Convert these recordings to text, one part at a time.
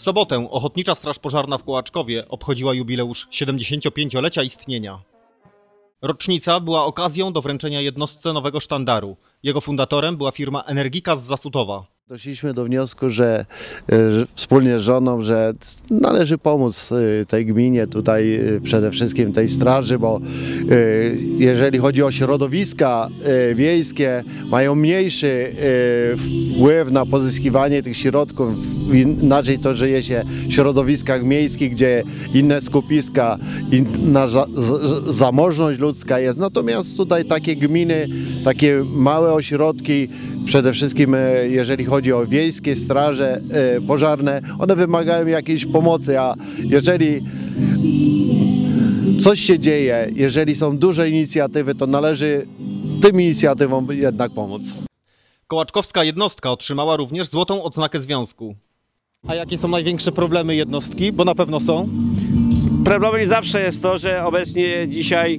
sobotę Ochotnicza Straż Pożarna w Kołaczkowie obchodziła jubileusz 75-lecia istnienia. Rocznica była okazją do wręczenia jednostce nowego sztandaru. Jego fundatorem była firma Energika z Zasutowa. Doszliśmy do wniosku, że wspólnie z żoną, że należy pomóc tej gminie, tutaj przede wszystkim tej straży, bo jeżeli chodzi o środowiska wiejskie, mają mniejszy wpływ na pozyskiwanie tych środków. Inaczej to żyje się w środowiskach miejskich, gdzie inne skupiska, inna zamożność ludzka jest. Natomiast tutaj takie gminy, takie małe ośrodki, przede wszystkim jeżeli chodzi o wiejskie straże pożarne, one wymagają jakiejś pomocy, a jeżeli coś się dzieje, jeżeli są duże inicjatywy, to należy tym inicjatywom jednak pomóc. Kołaczkowska jednostka otrzymała również złotą odznakę związku. A jakie są największe problemy jednostki? Bo na pewno są. Problemem zawsze jest to, że obecnie dzisiaj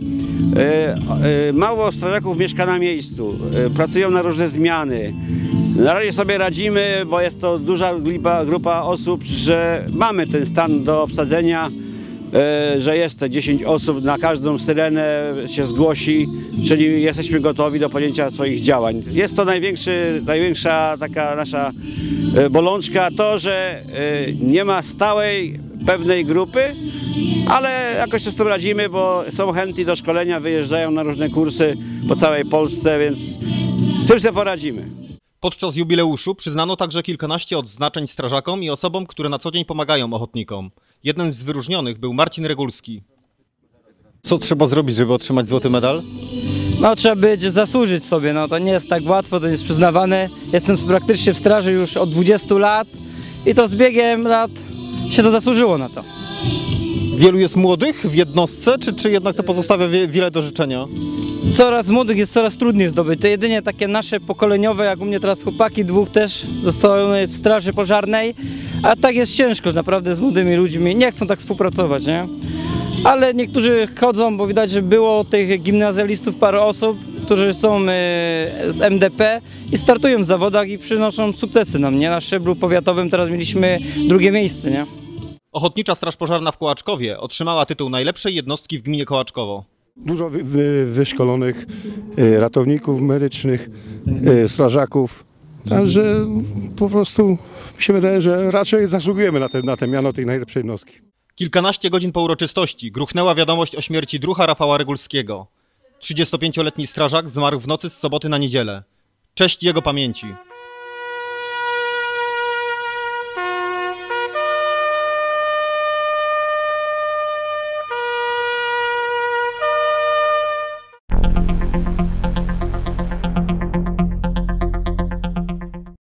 mało strażaków mieszka na miejscu, pracują na różne zmiany. Na razie sobie radzimy, bo jest to duża grupa osób, że mamy ten stan do obsadzenia, że jest te 10 osób, na każdą syrenę się zgłosi, czyli jesteśmy gotowi do podjęcia swoich działań. Jest to największa taka nasza bolączka, to, że nie ma stałej, pewnej grupy, ale jakoś się z tym radzimy, bo są chętni do szkolenia, wyjeżdżają na różne kursy po całej Polsce, więc z tym sobie poradzimy. Podczas jubileuszu przyznano także kilkanaście odznaczeń strażakom i osobom, które na co dzień pomagają ochotnikom. Jednym z wyróżnionych był Marcin Regulski. Co trzeba zrobić, żeby otrzymać złoty medal? No trzeba zasłużyć sobie, no to nie jest tak łatwo, to nie jest przyznawane. Jestem praktycznie w straży już od 20 lat i to z biegiem lat się to zasłużyło na to. Wielu jest młodych w jednostce, czy jednak to pozostawia wiele do życzenia? Coraz młodych jest coraz trudniej zdobyć. To jedynie takie nasze pokoleniowe, jak u mnie teraz chłopaki, dwóch też zostały w straży pożarnej, a tak jest ciężko naprawdę z młodymi ludźmi. Nie chcą tak współpracować, nie? Ale niektórzy chodzą, bo widać, że było tych gimnazjalistów parę osób, którzy są z MDP i startują w zawodach i przynoszą sukcesy nam, nie? Na szczeblu powiatowym teraz mieliśmy drugie miejsce, nie? Ochotnicza Straż Pożarna w Kołaczkowie otrzymała tytuł najlepszej jednostki w gminie Kołaczkowo. Dużo wyszkolonych ratowników medycznych, strażaków, także po prostu mi się wydaje, że raczej zasługujemy na te miano tej najlepszej jednostki. Kilkanaście godzin po uroczystości gruchnęła wiadomość o śmierci druha Rafała Regulskiego. 35-letni strażak zmarł w nocy z soboty na niedzielę. Cześć jego pamięci.